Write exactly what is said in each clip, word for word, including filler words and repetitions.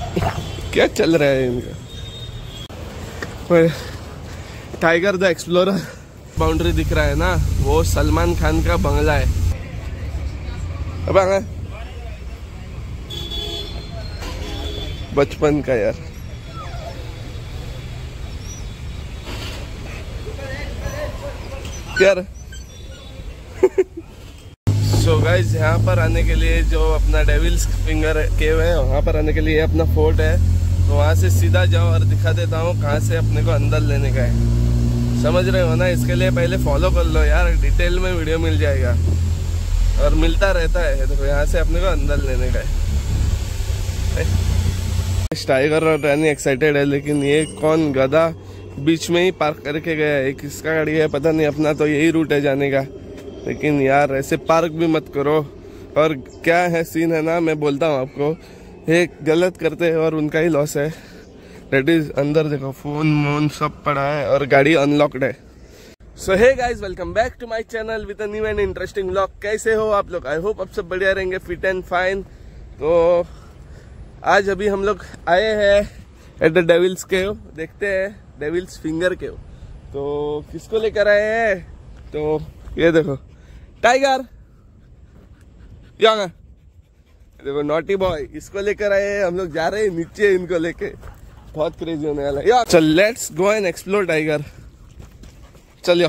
क्या चल रहा है इनका? टाइगर द एक्सप्लोरर बाउंड्री दिख रहा है ना, वो सलमान खान का बंगला है। अब बचपन का यार। यार सो गाइस, यहाँ पर आने के लिए जो अपना डेविल्स फिंगर केव है, वहाँ पर आने के लिए अपना फोर्ट है, तो वहाँ से सीधा जाओ और दिखा देता हूँ कहाँ से अपने को अंदर लेने का है। समझ रहे हो ना? इसके लिए पहले फॉलो कर लो यार, डिटेल में वीडियो मिल जाएगा और मिलता रहता है। देखो यहाँ से अपने को अंदर लेने का है। टाइगर और रानी एक्साइटेड है, लेकिन ये कौन गधा बीच में ही पार्क करके गया है। किसका गाड़ी है पता नहीं, अपना तो यही रूट है जाने का। लेकिन यार ऐसे पार्क भी मत करो। और क्या है सीन है ना, मैं बोलता हूँ आपको, एक गलत करते हैं और उनका ही लॉस है। दैट इज अंदर देखो फोन वोन सब पड़ा है और गाड़ी अनलॉक्ड है। So hey guys, welcome back to my channel with a new and interesting vlog. कैसे हो आप लोग? आई होप आप सब बढ़िया रहेंगे, फिट एंड फाइन। तो आज अभी हम लोग आए हैं एट द डेविल्स केव। देखते हैं डेविल्स फिंगर केव। तो किसको लेकर आए हैं? तो ये देखो टाइगर, यहाँ देखो नॉटी बॉय, इसको लेकर आए हैं। हम लोग जा रहे हैं नीचे इनको लेके, बहुत क्रेजी होने वाला है। चल let's go and explore tiger. चलियो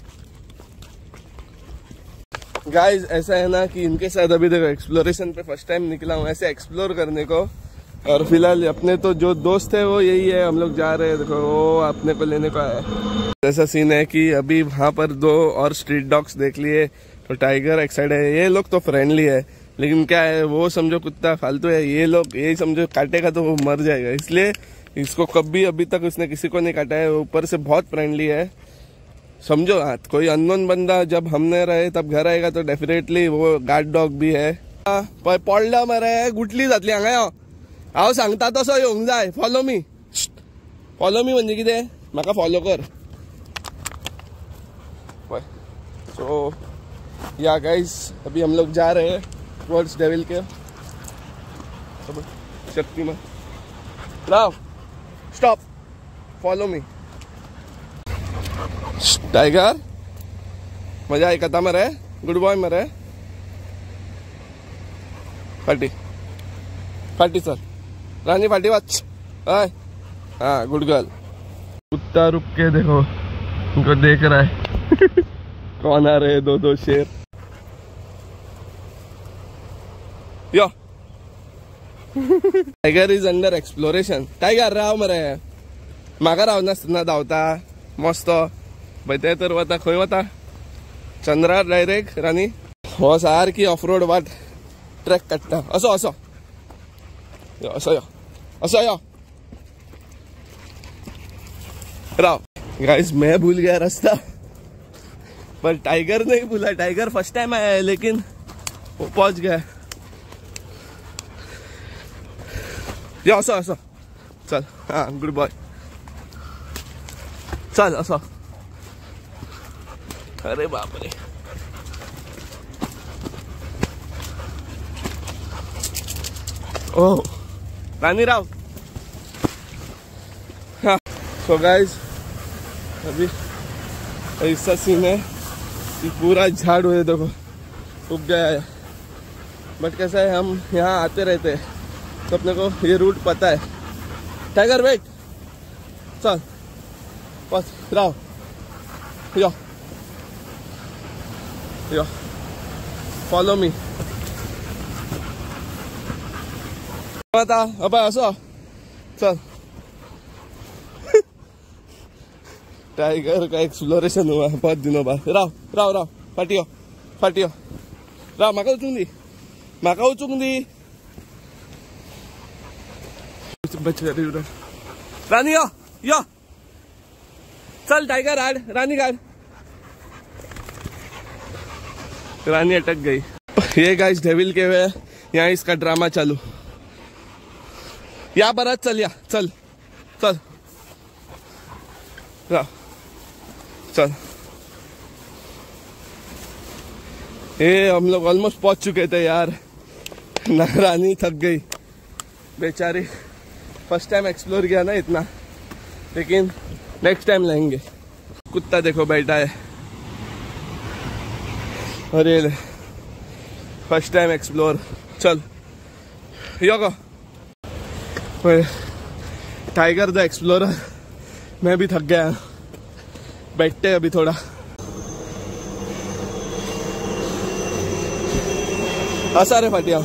गाइज, ऐसा है ना कि इनके साथ अभी देखो एक्सप्लोरेशन पे फर्स्ट टाइम निकला हूँ ऐसे एक्सप्लोर करने को। और फिलहाल अपने तो जो दोस्त है वो यही है, हम लोग जा रहे हैं। देखो वो अपने को लेने को आया। ऐसा सीन है कि अभी वहाँ पर दो और स्ट्रीट डॉग्स देख लिए, तो टाइगर एक्साइटेड है। ये लोग तो फ्रेंडली है, लेकिन क्या है वो समझो कुत्ता फालतू है, ये लोग ये समझो काटेगा तो वो मर जाएगा। इसलिए इसको कभी अभी तक उसने किसी को नहीं काटा है। ऊपर से बहुत फ्रेंडली है समझो। हाँ, कोई अननोन बंदा जब हमने रहे तब घर आएगा तो डेफिनेटली वो गार्ड डॉग भी है। पडला मरे गुटली जातली हांगा हांव सांगता तसो येवंक जाय। फॉलो मी, फॉलो मी म्हणजे कितें, म्हाका फॉलो कर। सो या गाइस, अभी हम लोग जा रहे हैं towards devil cave. Shaktiman Rao, stop, follow me. Tiger मजा आई कथा मरे, गुड बॉय मरे। फाटी फाटी सर, रानी फाटी वाच। हाँ गुड गर्ल। कुत्ता रुक के देखो, उनको देख रहा है। कौन आ रहे हैं? दो दो शेर। यो tiger is under exploration. Tiger Rao मरे, म्हाका रावनासतना धांवता मस्त। बैठे तर वता खंय वता? चंद्रा डायरेक्ट रानी हो सारकी ऑफ रोड वाट ट्रॅक काडटा। असो असो यो, असो यो, असो यो राव। गाइस मैं भूल गया रास्ता, पर टाइगर नहीं भूला। टाइगर फर्स्ट टाइम आया है लेकिन वो पहुंच गया। यो असो असो, चल। हाँ गुड बॉय, चल असो। अरे बाप रे, ओह रानी राव। हाँ सो गाइस, अभी ऐसा सीन है कि पूरा झाड़ू है देखो, उग गया है। बट कैसा है, हम यहाँ आते रहते हैं तो अपने को ये रूट पता है। टाइगर वेट, चल बस राव। यो यो फॉलो मी। बता अब असो, चल। टाइगर का एक्सप्लोरेशन हुआ बहुत दिनों बाद। राव राव राव, फाटियो फाटियो राव, म्हाका उचूंक दी, म्हाका उचूंक दी। रानी यो यो, चल टाइगर आड़, रानी गाड़। रानी अटक गई। ये गाइस डेविल केव है, यहाँ इसका ड्रामा चालू। यहाँ पर चल, या चल चल चल। ये हम लोग ऑलमोस्ट पहुंच चुके थे यार। रानी थक गई बेचारी, फर्स्ट टाइम एक्सप्लोर किया ना इतना, लेकिन नेक्स्ट टाइम लेंगे। कुत्ता देखो बैठा है, और ये फर्स्ट टाइम एक्सप्लोर। चल योगा टाइगर द एक्सप्लोरर। मैं भी थक गया, बैठते अभी थोड़ा। सारे फटिया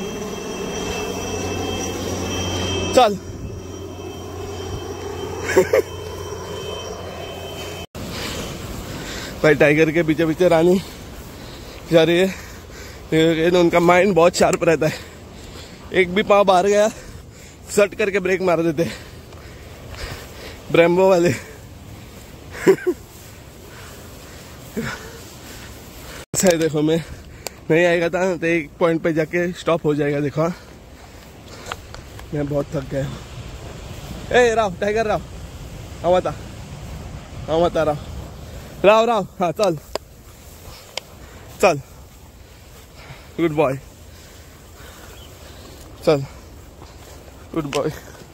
चल। भाई टाइगर के पीछे पीछे रानी जा रही है, लेकिन उनका माइंड बहुत शार्प रहता है। एक भी पाँव बाहर गया सट करके ब्रेक मार देते ब्रेम्बो वाले। ऐसा है देखो, मैं नहीं आएगा था तो एक पॉइंट पे जाके स्टॉप हो जाएगा। देखो मैं बहुत थक गया। ए राव टाइगर राव आवता आवता राव राव राव हाँ चल चल, गुड बॉय, चल गुड बॉय।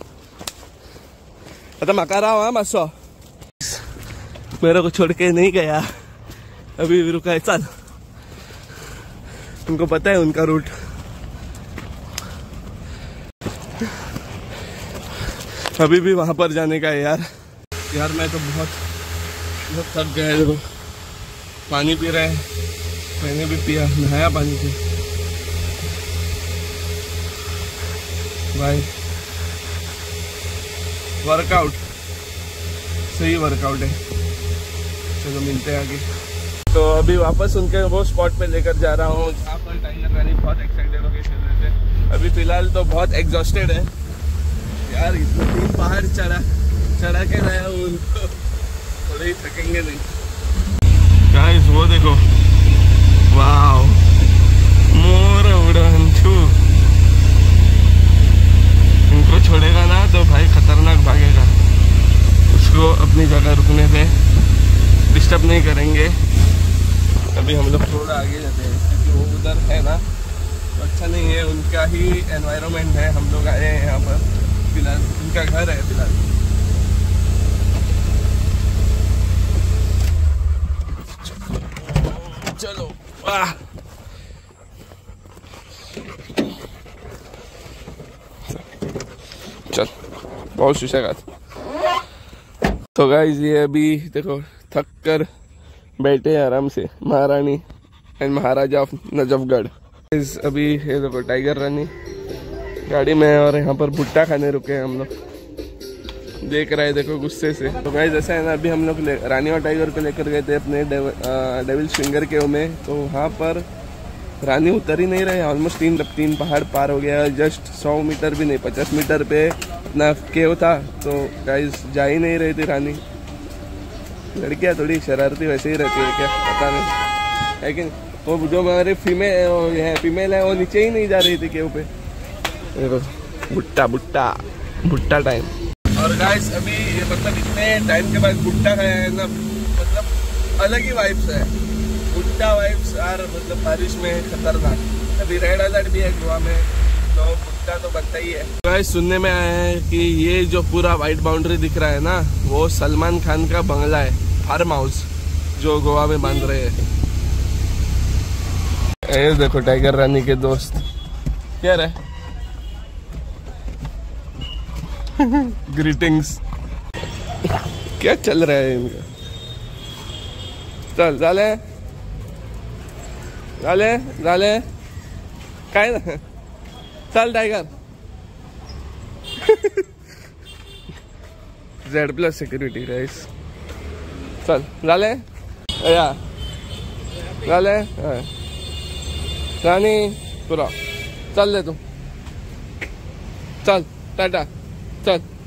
आता मका राव हाँ मसो मेरे को छोड़ के नहीं गया, अभी भी रुका है। चल, उनको पता है उनका रूट। अभी भी वहां पर जाने का है यार। यार मैं तो बहुत बहुत थक गया है। देखो पानी पी रहे हैं, मैंने भी पिया, नहाया पानी से। भाई वर्कआउट, सही वर्कआउट है। चलो मिलते हैं आगे। तो अभी वापस उनके वो स्पॉट पे लेकर जा रहा हूँ जहाँ पर टाइगर रानी बहुत एक्साइटेड होकर खेल रहे थे। अभी फिलहाल तो बहुत एग्जॉस्टेड है यार, इतना तीन पहाड़ चढ़ा चढ़ा के लाया हूँ उनको, थोड़े ही थकेंगे नहीं। गाइस वो देखो, वाओ मोर उड़न छू। इनको छोड़ेगा ना तो भाई खतरनाक भागेगा, उसको अपनी जगह रुकने पे डिस्टर्ब नहीं करेंगे। अभी हम लोग थोड़ा आगे जाते हैं क्योंकि वो उधर है ना तो अच्छा नहीं है, उनका ही एनवायरनमेंट है। हम लोग आए हैं यहाँ पर फिलहाल, उनका घर है फिलहाल। चलो वाह, चल बहुत सुसेगा। तो गाइस ये अभी देखो थक कर बैठे आराम से, महारानी एंड महाराजा ऑफ नजफगढ़। अभी ये देखो टाइगर रानी गाड़ी में है और यहाँ पर भुट्टा खाने रुके हैं हम लोग। देख रहे हैं देखो गुस्से से। तो गाइस ऐसा है ना, अभी हम लोग रानी और टाइगर को लेकर गए थे अपने डेव, डेविल्स फिंगर केव में। तो वहाँ पर रानी उतर ही नहीं रहे, ऑलमोस्ट तीन तीन पहाड़ पार हो गया। जस्ट सौ मीटर भी नहीं, पचास मीटर पे अपना केव था। तो गाइस जा ही नहीं रही थी रानी। लड़कियाँ थोड़ी शरारती वैसे ही रहती है क्या, पता नहीं है कि वो जो हमारे फीमेल है फीमेल है वो नीचे ही नहीं जा रही थी केव पे। देखो भुट्टा भुट्टा भुट्टा टाइम। और गाइस अभी ये मतलब इतने टाइम के बाद भुट्टा खाया है ना, मतलब अलग ही वाइब्स है। भुट्टा वाइब्स यार, मतलब बारिश में खतरनाक। अभी रेड अलर्ट भी है गोवा में, तो भुट्टा तो बनता ही है। गाइस सुनने में आया है कि ये जो पूरा व्हाइट बाउंड्री दिख रहा है ना, वो सलमान खान का बंगला है, फार्म हाउस, जो गोवा में बांध रहे हैं। ये देखो टाइगर रानी के दोस्त क्या रहे ग्रीटिंग्स। क्या चल रहा है इनका। चल झाले झाले झाले काय ना, चल tiger. Z plus security guys. चल झाले या झाले रानी पूरा चल ले तू, चल टाटा चल।